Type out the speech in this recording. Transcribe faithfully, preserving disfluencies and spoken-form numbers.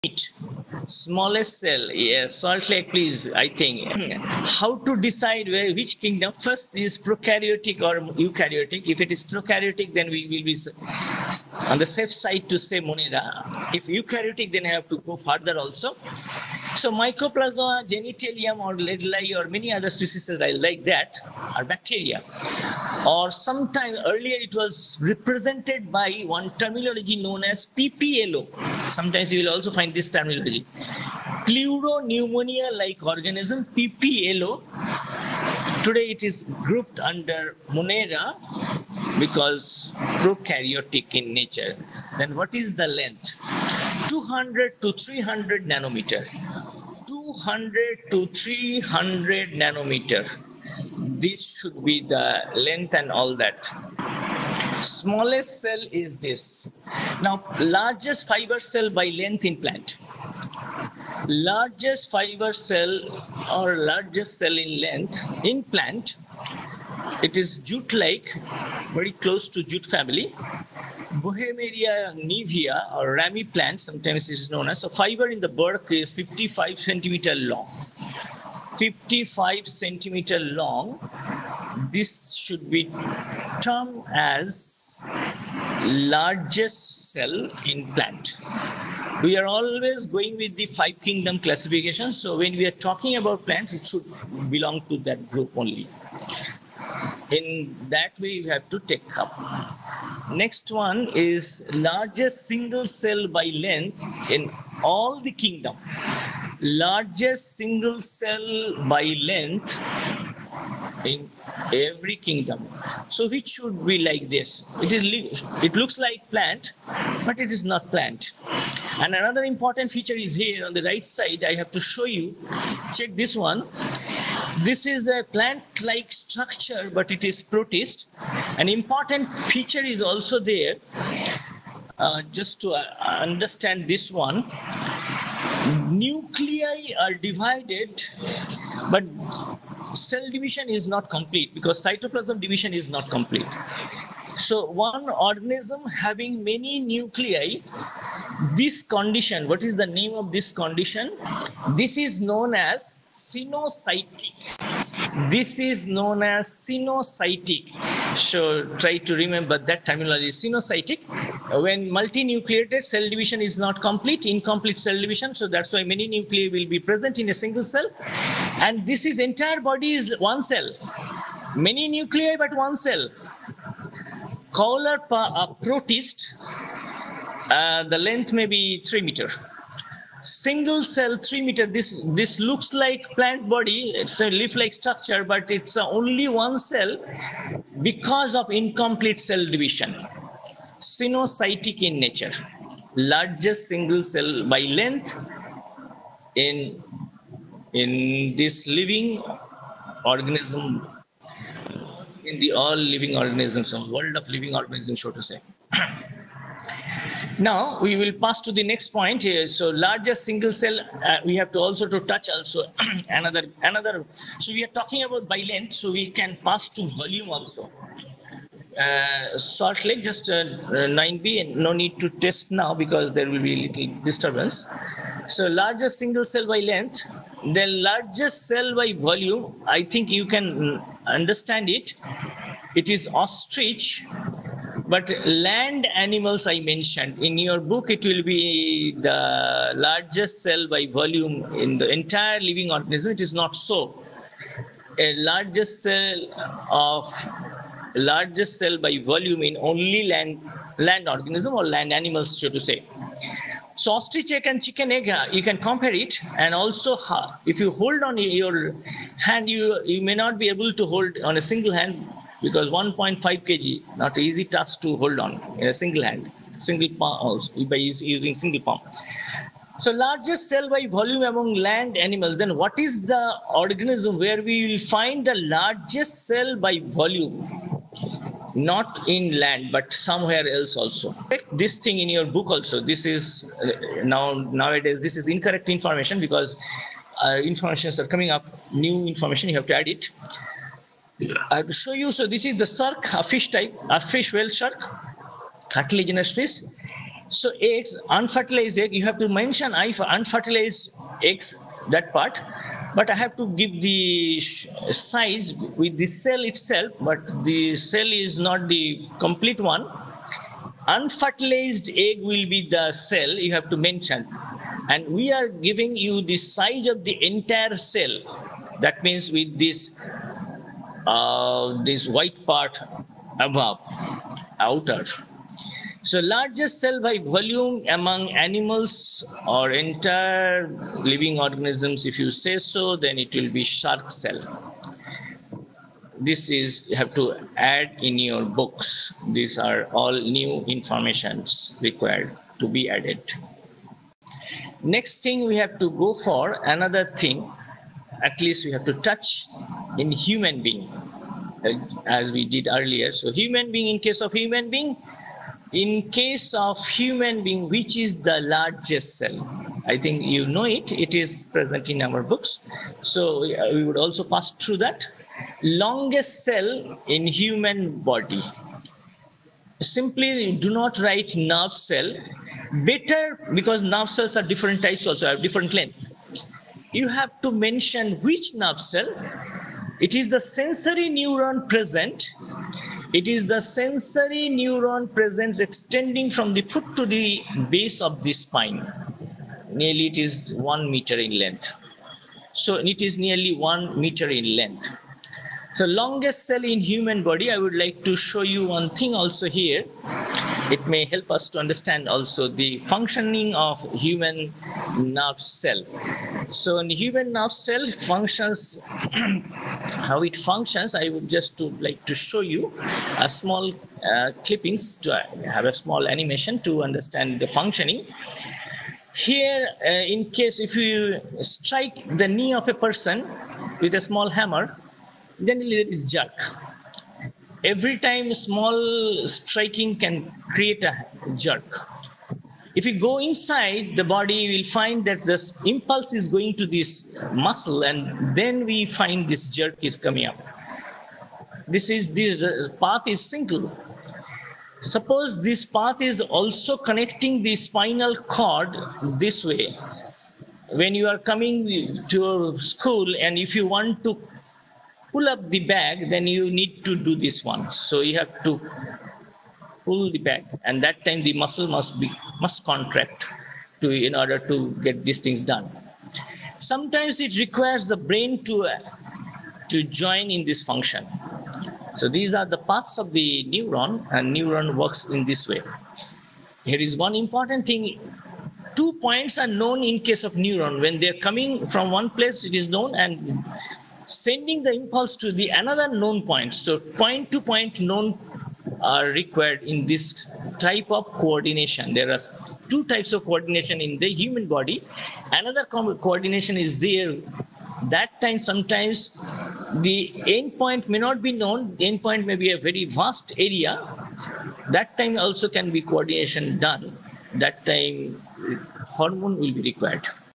Smallest cell, yes, Salt Lake, please, I think. How to decide where, which kingdom? First is prokaryotic or eukaryotic. If it is prokaryotic, then we will be on the safe side to say Monera. If eukaryotic, then I have to go further also. So Mycoplasma, Genitalium, or Ledli, or many other species like that are bacteria. Or sometime earlier it was represented by one terminology known as P P L O. Sometimes you will also find this terminology. Pleuropneumonia-like organism, P P L O. Today it is grouped under Monera because prokaryotic in nature. Then what is the length? two hundred to three hundred nanometer. two hundred to three hundred nanometer. This should be the length and all that. Smallest cell is this. Now, largest fiber cell by length in plant. Largest fiber cell or largest cell in length in plant, it is jute-like, very close to jute family. Boehmeria nivea or rami plant, sometimes it is known as. So fiber in the bark is fifty-five centimeter long. fifty-five centimeter long. This should be termed as largest cell in plant. We are always going with the five kingdom classification. So when we are talking about plants, it should belong to that group only. In that way, you have to take up. Next one is largest single cell by length in all the kingdom. Largest single cell by length in every kingdom. So which should be like this? It is. It looks like plant, but it is not plant. And another important feature is here on the right side. I have to show you. Check this one. This is a plant-like structure, but it is protist. An important feature is also there. Uh, just to uh, understand this one, nuclei are divided, but cell division is not complete because cytoplasm division is not complete. So one organism having many nuclei, this condition, what is the name of this condition? This is known as synocytic. This is known as synocytic. So try to remember that terminology, synocytic. When multinucleated cell division is not complete, incomplete cell division. So that's why many nuclei will be present in a single cell. And this is entire body is one cell. Many nuclei, but one cell. Cowler uh, protist, uh, the length may be three meter. Single cell three meter. This this looks like plant body. It's a leaf-like structure, but it's uh, only one cell because of incomplete cell division. Synocytic in nature. Largest single cell by length in in this living organism. In the all living organisms, or world of living organisms, so to say. Now we will pass to the next point here. So largest single cell, uh, we have to also to touch also another another. So we are talking about by length, so we can pass to volume also. Uh, Salt Lake, just uh, uh, nine B, and no need to test now because there will be little disturbance. So largest single cell by length, the largest cell by volume, I think you can understand it. It is ostrich, but land animals I mentioned. In your book, it will be the largest cell by volume in the entire living organism. It is not so. A largest cell of largest cell by volume in only land land organism or land animals, so to say. So ostrich egg and chicken egg, you can compare it, and also if you hold on your hand, you you may not be able to hold on a single hand because one point five kilograms, not an easy task to hold on in a single hand, single palm also, by using single palm. So largest cell by volume among land animals, then what is the organism where we will find the largest cell by volume? Not in land, but somewhere else also. This thing in your book also, this is uh, now nowadays, this is incorrect information because uh, informations are coming up, new information, you have to add it. I have to show you. So this is the shark, a fish type, a fish whale shark, cartilaginous fish. So eggs, unfertilized egg, you have to mention I for unfertilized eggs, that part. But I have to give the size with the cell itself, but the cell is not the complete one. Unfertilized egg will be the cell you have to mention. And we are giving you the size of the entire cell. That means with this, uh, this white part above, outer. So largest cell by volume among animals or entire living organisms, if you say so, then it will be shark cell. This is, you have to add in your books. These are all new informations required to be added. Next thing we have to go for another thing, at least we have to touch in human being, as we did earlier. So human being, in case of human being, in case of human being, which is the largest cell? I think you know it, it is present in our books. So we would also pass through that. Longest cell in human body. Simply do not write nerve cell. Better, because nerve cells are different types also, have different length. You have to mention which nerve cell. It is the sensory neuron present. It is the sensory neuron present extending from the foot to the base of the spine. Nearly it is one meter in length. So it is nearly one meter in length. So longest cell in human body, I would like to show you one thing also here. It may help us to understand also the functioning of human nerve cell. So in human nerve cell functions, how it functions, I would just to like to show you a small uh, clippings to have a small animation to understand the functioning. Here, uh, in case if you strike the knee of a person with a small hammer, generally there is jerk. Every time small striking can create a jerk. If you go inside the body, you will find that this impulse is going to this muscle, and then we find this jerk is coming up. This is this path is single. Suppose this path is also connecting the spinal cord this way. When you are coming to school, and if you want to pull up the bag, then you need to do this one. So you have to pull the bag, and that time the muscle must be must contract to in order to get these things done. Sometimes it requires the brain to uh, to join in this function. So these are the parts of the neuron, and neuron works in this way. Here is one important thing. Two points are known in case of neuron. When they're coming from one place, it is known, and sending the impulse to the another known point. So point to point known are required in this type of coordination. There are two types of coordination in the human body. Another co coordination is there. That time sometimes the end point may not be known. The end point may be a very vast area. That time also can be coordination done. That time hormone will be required.